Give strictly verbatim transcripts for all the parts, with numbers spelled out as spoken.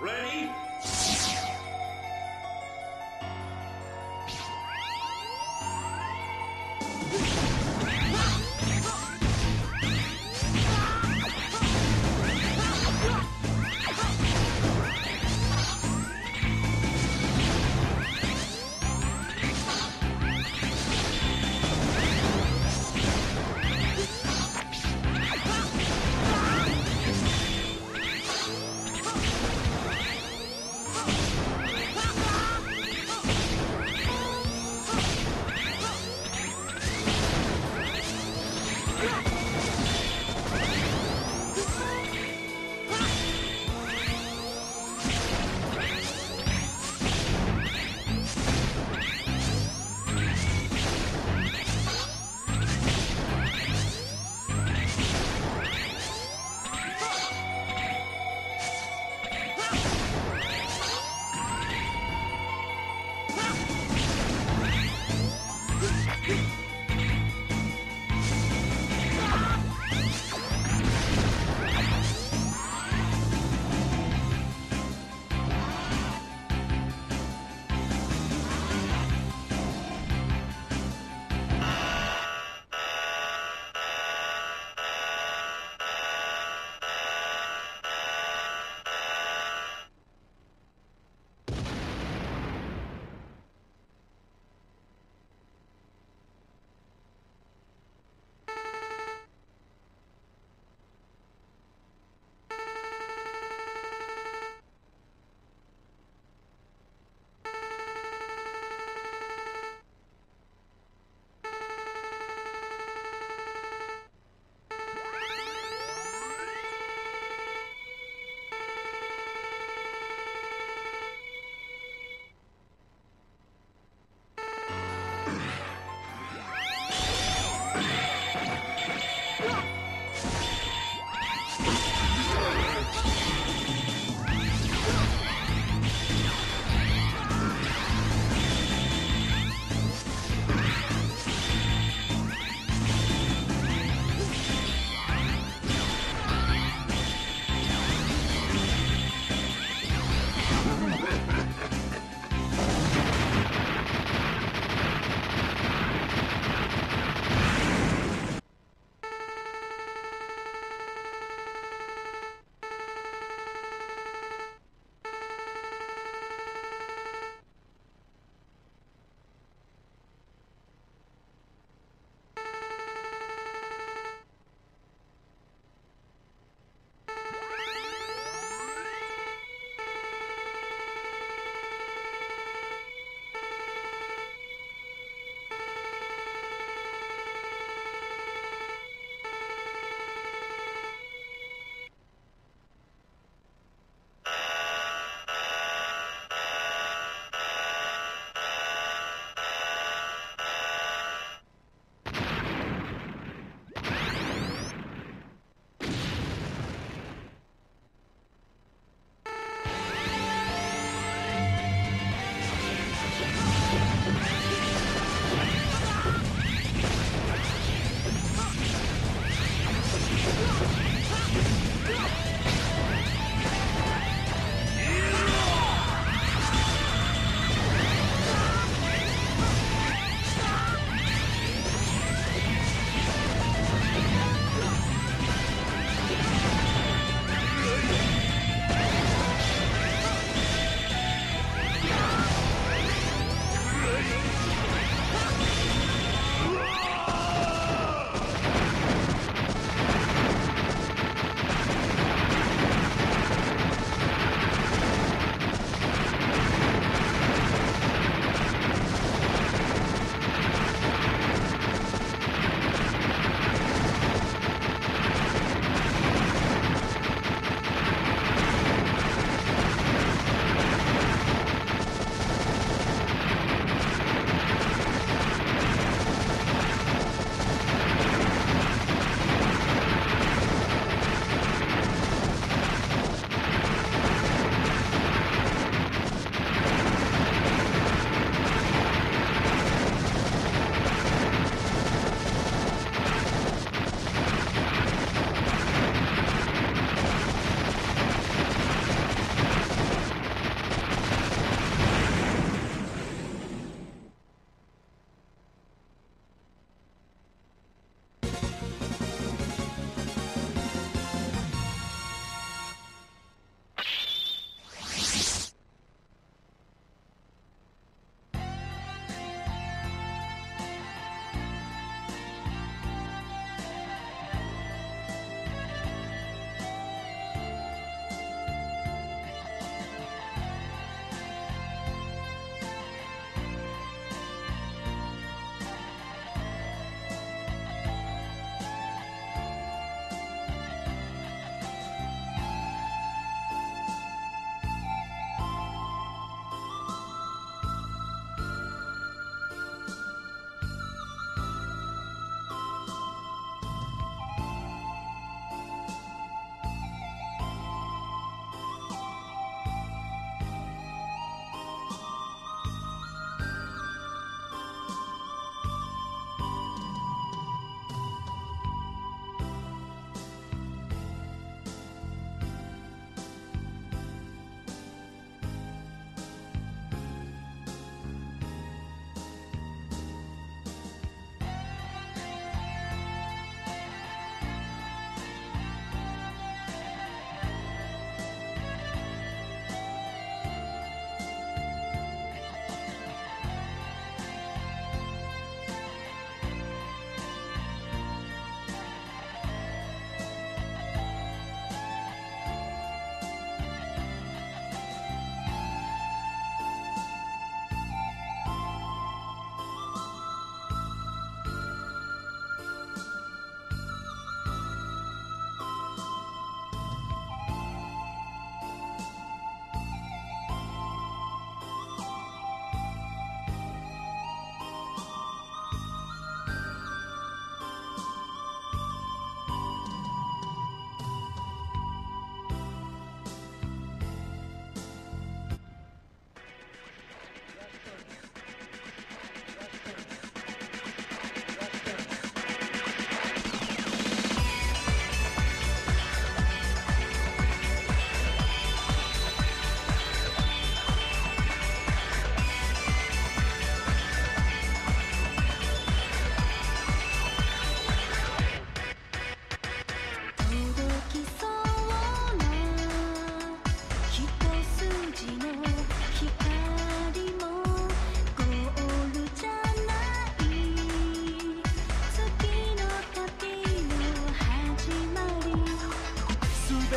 Ready?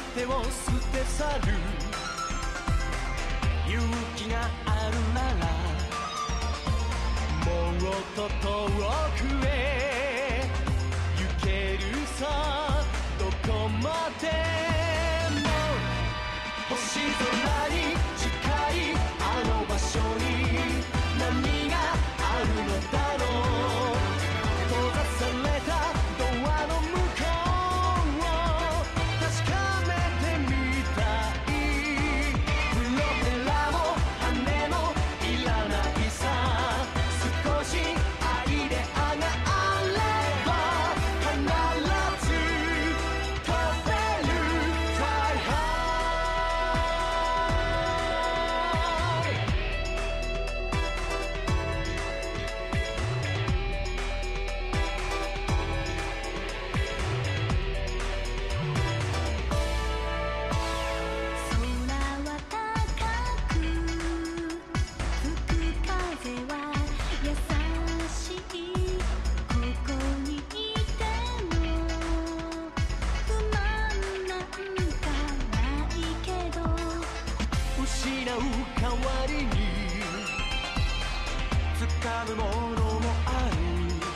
てを捨て去る勇気があるならもっと遠くへ行けるさどこまでも星空に近いあの場所に何があるのだろう閉ざされたドアの向こうを確かめてみたいプロペラも羽もいらないさ少し愛であがあれば必ず飛べる Fly high 空は高く吹く風は優しいここにいても不満なんかないけど失う代わりに掴むものもある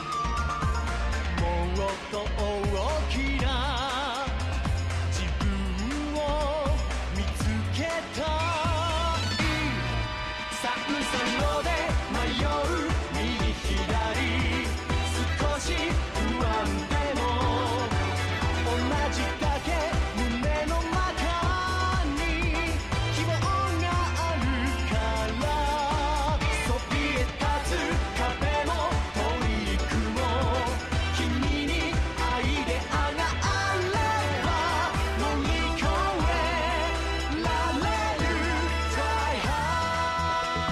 もっと大きな自分を見つけたい三三で迷う右左少し不安でも同じだけ胸の中に希望があるからそびえ立つ壁も鳥居も君に愛であがあれば乗り越えられる Fly high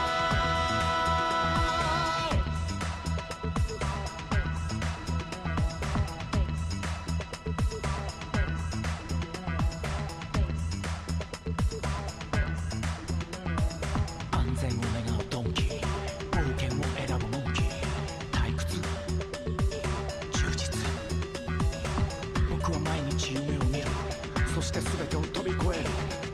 安全を願うドンキー冒険を選ぶモンキー退屈充実僕は毎日夢を見るそして全てを飛び越える